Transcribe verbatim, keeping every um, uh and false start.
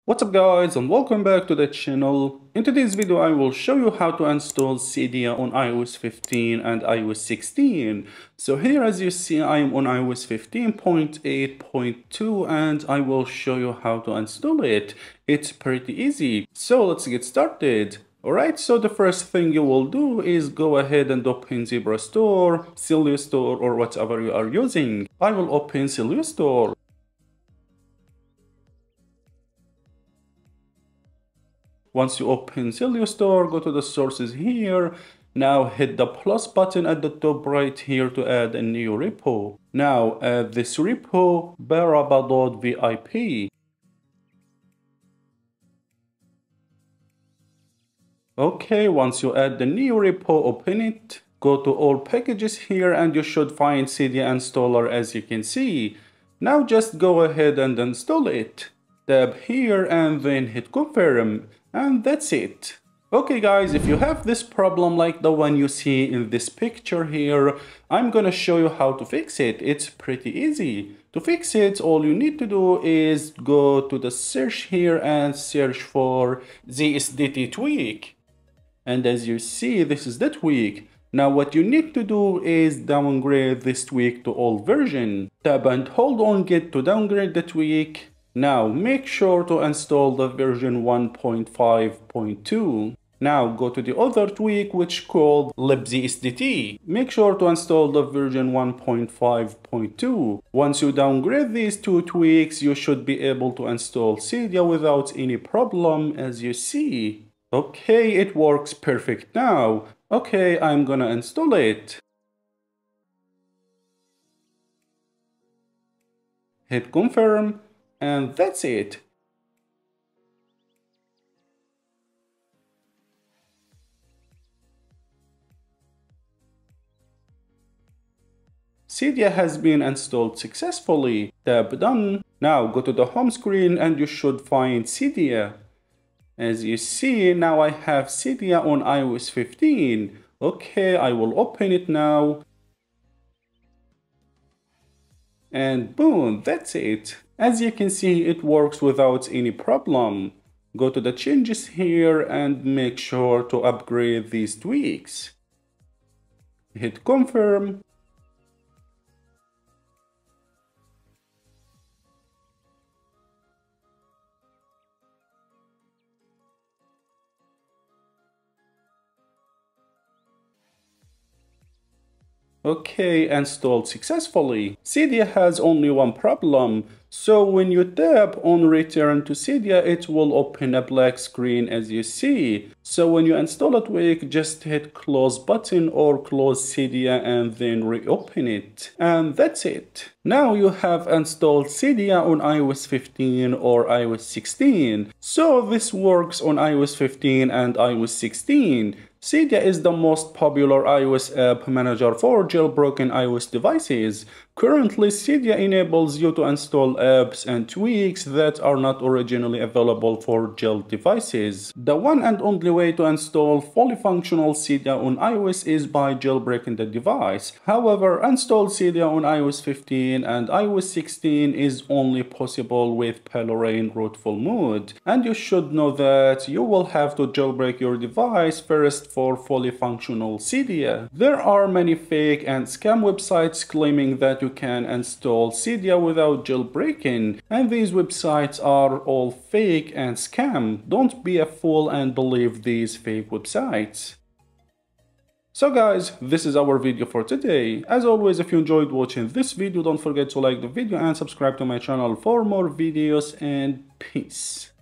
What's up guys, and welcome back to the channel. In today's video I will show you how to install Cydia on i O S fifteen and i O S sixteen. So here, as you see, I am on i O S fifteen point eight point two and I will show you how to install it. It's pretty easy. So let's get started. Alright, so the first thing you will do is go ahead and open Zebra Store, Sileo Store, or whatever you are using. I will open Sileo Store. Once you open Sileo Store, go to the sources here. Now hit the plus button at the top right here to add a new repo. Now add this repo, baraba dot vip. Okay, once you add the new repo, open it. Go to all packages here and you should find Cydia installer, as you can see. Now just go ahead and install it. Tap here and then hit confirm. And that's it. Okay guys, if you have this problem like the one you see in this picture here, I'm gonna show you how to fix it. It's pretty easy. To fix it, all you need to do is go to the search here and search for Z S D T tweak. And as you see, this is the tweak. Now what you need to do is downgrade this tweak to all version. Tap and hold on Git to downgrade the tweak. Now make sure to install the version one point five point two. Now go to the other tweak, which called libzsdt. Make sure to install the version one point five point two. Once you downgrade these two tweaks, you should be able to install Cydia without any problem, as you see. Okay, it works perfect now. Okay, I'm gonna install it. Hit confirm. And that's it. Cydia has been installed successfully. Tap done. Now go to the home screen and you should find Cydia. As you see, now I have Cydia on i O S fifteen. Okay, I will open it now. And boom, that's it. As you can see, it works without any problem. Go to the changes here and make sure to upgrade these tweaks. Hit confirm. Okay, installed successfully. Cydia has only one problem. So when you tap on return to Cydia, it will open a black screen, as you see. So when you install a tweak, just hit close button or close Cydia and then reopen it. And that's it. Now you have installed Cydia on i O S fifteen or i O S sixteen. So this works on i O S fifteen and i O S sixteen. Cydia is the most popular iOS app manager for jailbroken iOS devices. Currently, Cydia enables you to install apps and tweaks that are not originally available for jailed devices. The one and only way to install fully functional Cydia on iOS is by jailbreaking the device. However, install Cydia on i O S fifteen and i O S sixteen is only possible with Palorain rootful mode. And you should know that you will have to jailbreak your device first for fully functional Cydia. There are many fake and scam websites claiming that you can install Cydia without jailbreaking, and these websites are all fake and scam. Don't be a fool and believe these fake websites. So guys, this is our video for today. As always, if you enjoyed watching this video, don't forget to like the video and subscribe to my channel for more videos, and peace.